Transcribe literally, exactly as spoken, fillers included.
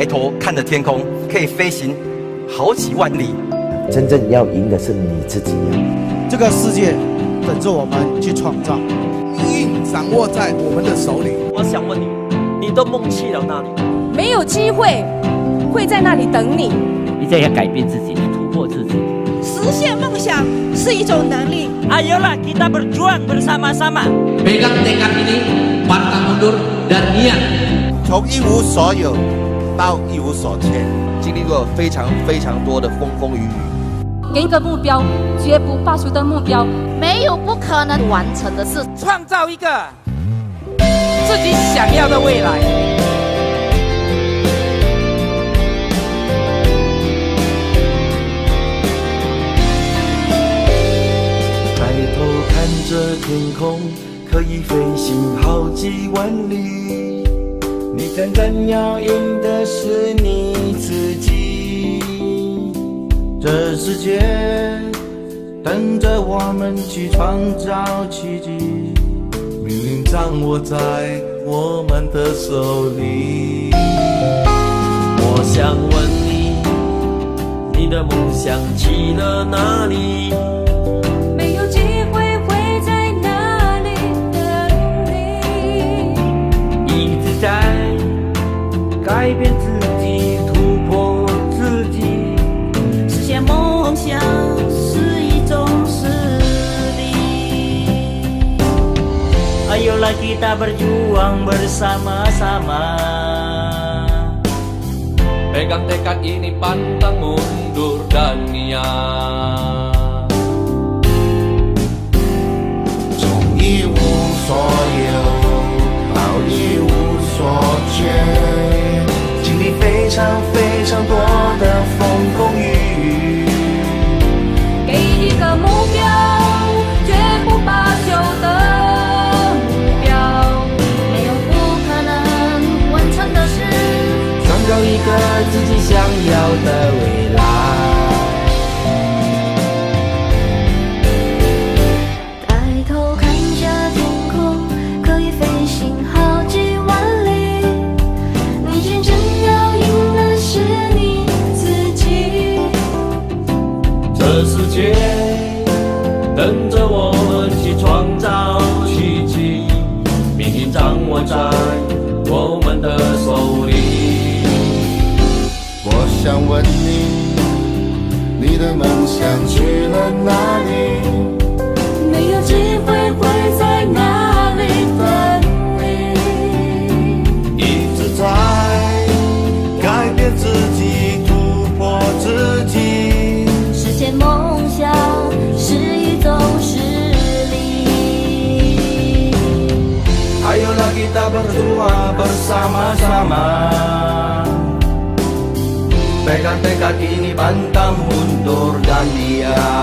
抬头看着天空，可以飞行好几万里。 真正要赢的是你自己呀！ 这个世界等着我们去创造， 命运掌握在我们的手里。 我想问你，你的梦去了哪里？ 没有机会会在那里等你。 一定要改变自己，突破自己。 实现梦想是一种能力。 Ayolah kita berjuang bersama-sama. Pegang tekad ini, pantang mundur dan niat. 从一无所有到一无所缺， 经历过非常非常多的风风雨雨。 给一个目标，绝不罢休的目标， 没有不可能完成的事， 创造一个自己想要的未来。 抬头看着天空，可以飞行好几万里。你真正要赢的是你自己。这世界等着我们去创造奇迹，命运掌握在我们的手里。 我想问你，你的梦想去了哪里？ 没有机会会在哪里等你？ 一直在改变自己，突破自己， 实现梦想是一种实力。 Ayolah kita berjuang bersama-sama. Pegang tekad ini, pantang mundur dan niat. 从一无所有到一无所缺，经历非常非常多的风风雨雨。 给一个目标，绝不罢休的目标， 没有不可能完成的事， 创造一个自己想要的未来。 抬头看下天空，可以飞行好几万里。你真正要赢的是你自己。 这世界等着我们去创造奇迹，命运掌握在我们的手里。 我想问你，你的梦想去了哪里？ 没有机会会在哪里等你？ 一直在改变自己，突破自己， 实现梦想是一种实力。 Ayolah kita berjuang bersama-sama. Pegang tekad ini, pantang mundur dan niat.